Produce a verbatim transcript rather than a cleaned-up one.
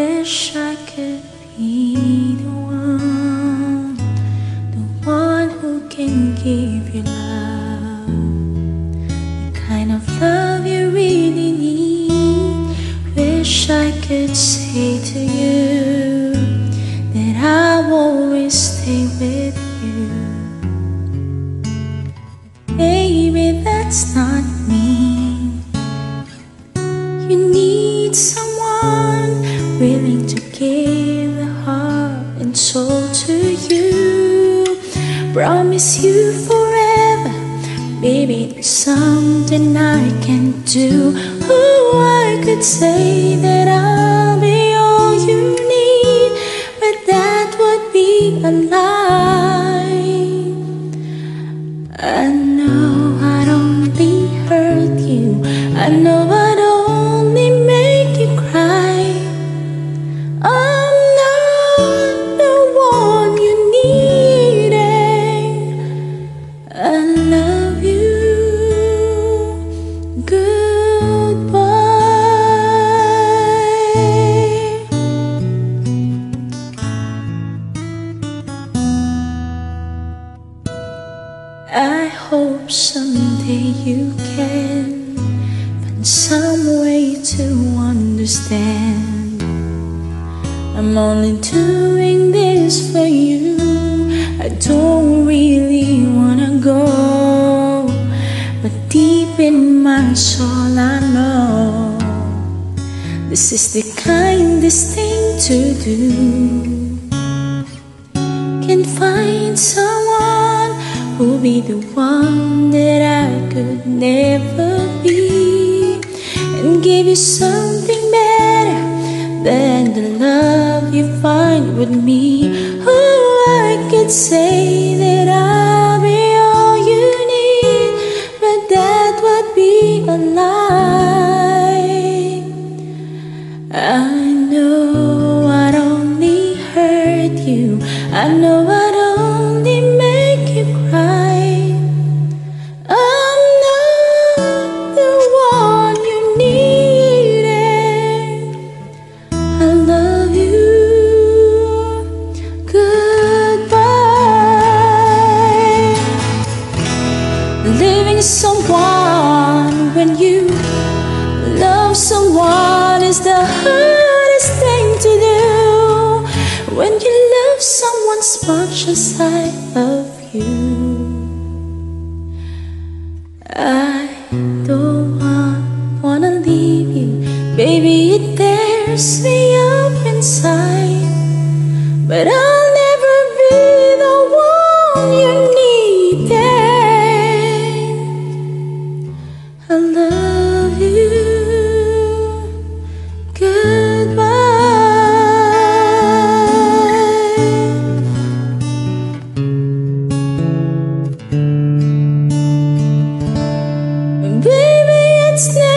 Wish I could be the one, the one who can give you love, the kind of love you really need. Wish I could say to you that I'll always stay with you. Baby, that's not me. You need someone willing to give the heart and soul to you. Promise you forever, baby, there's something I can do. Oh, I could say that I'll be all you need, but that would be a lie. I know I'd only hurt you, I know I'd only make you cry. I'm not the one you needed. I love you. Goodbye. I hope someday you can find some way to understand. I'm only doing this for you. I don't really wanna go, but deep in my soul I know this is the kindest thing to do. Can find someone who'll be the one that I could never be, and give you something better than the love you find with me. Oh, I could say that I'll be all you need, but that would be a lie. I know I'd only hurt you, I know I'd only make you cry. I'm not the one you needed. I love you. Goodbye. Leaving someone when you love someone is the hardest thing to do. When you love someone as much as I love you, I don't want, wanna leave you. Baby, it tears me up inside, but I'll never be the one you needed. I love you. Goodbye. Baby, it's never